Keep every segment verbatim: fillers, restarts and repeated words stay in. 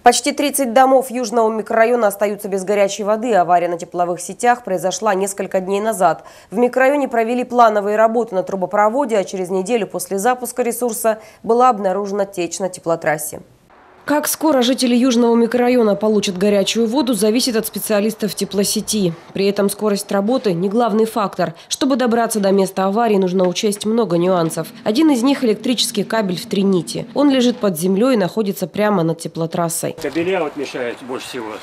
Почти тридцать домов южного микрорайона остаются без горячей воды. Авария на тепловых сетях произошла несколько дней назад. В микрорайоне провели плановые работы на трубопроводе, а через неделю после запуска ресурса была обнаружена течь на теплотрассе. Как скоро жители южного микрорайона получат горячую воду, зависит от специалистов теплосети. При этом скорость работы не главный фактор. Чтобы добраться до места аварии, нужно учесть много нюансов. Один из них – электрический кабель в три нити. Он лежит под землей и находится прямо над теплотрассой. Кабеля вот мешают больше всего.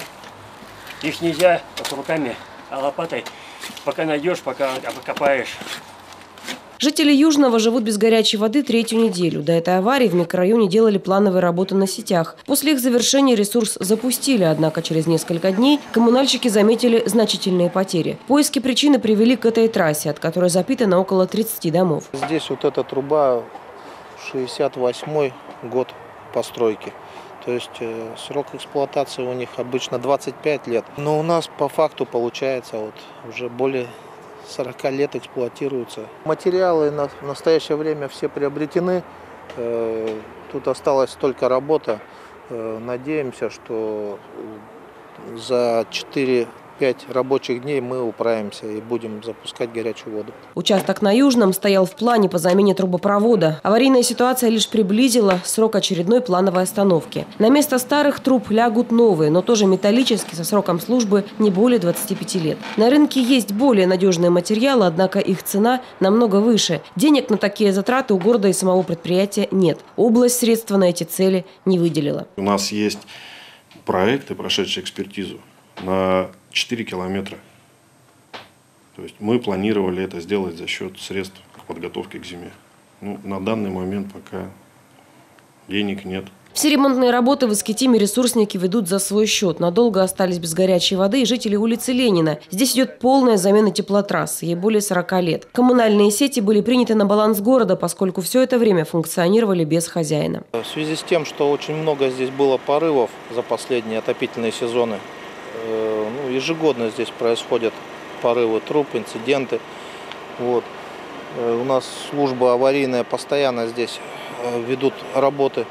Их нельзя руками, а лопатой. Пока найдешь, пока обкопаешь. Жители Южного живут без горячей воды третью неделю. До этой аварии в микрорайоне делали плановые работы на сетях. После их завершения ресурс запустили, однако через несколько дней коммунальщики заметили значительные потери. Поиски причины привели к этой трассе, от которой запитано около тридцати домов. Здесь вот эта труба шестьдесят восьмой год постройки. То есть э, срок эксплуатации у них обычно двадцать пять лет. Но у нас по факту получается вот уже более сорока лет эксплуатируются. Материалы на, в настоящее время все приобретены. Э, тут осталась только работа. Э, надеемся, что за четыре-пять рабочих дней мы управимся и будем запускать горячую воду. Участок на Южном стоял в плане по замене трубопровода. Аварийная ситуация лишь приблизила срок очередной плановой остановки. На место старых труб лягут новые, но тоже металлические, со сроком службы не более двадцати пяти лет. На рынке есть более надежные материалы, однако их цена намного выше. Денег на такие затраты у города и самого предприятия нет. Область средства на эти цели не выделила. У нас есть проекты, прошедшие экспертизу на четыре километра. То есть мы планировали это сделать за счет средств подготовки к зиме. Ну, на данный момент пока денег нет. Все ремонтные работы в Искитиме ресурсники ведут за свой счет. Надолго остались без горячей воды и жители улицы Ленина. Здесь идет полная замена теплотрассы, ей более сорока лет. Коммунальные сети были приняты на баланс города, поскольку все это время функционировали без хозяина. В связи с тем, что очень много здесь было порывов за последние отопительные сезоны, ну, ежегодно здесь происходят порывы труб, инциденты. Вот. У нас служба аварийная постоянно здесь ведут работы.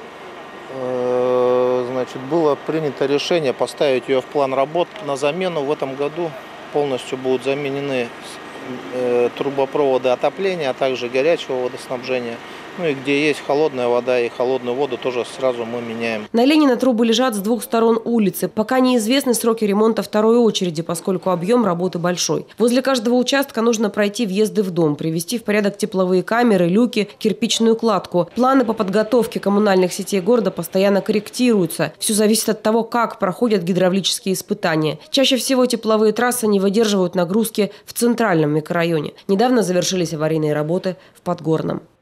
Значит, было принято решение поставить ее в план работ на замену. В этом году полностью будут заменены трубопроводы отопления, а также горячего водоснабжения. Ну и где есть холодная вода и холодную воду, тоже сразу мы меняем. На Ленина трубы лежат с двух сторон улицы. Пока неизвестны сроки ремонта второй очереди, поскольку объем работы большой. Возле каждого участка нужно пройти въезды в дом, привести в порядок тепловые камеры, люки, кирпичную кладку. Планы по подготовке коммунальных сетей города постоянно корректируются. Все зависит от того, как проходят гидравлические испытания. Чаще всего тепловые трассы не выдерживают нагрузки в центральном микрорайоне. Недавно завершились аварийные работы в Подгорном.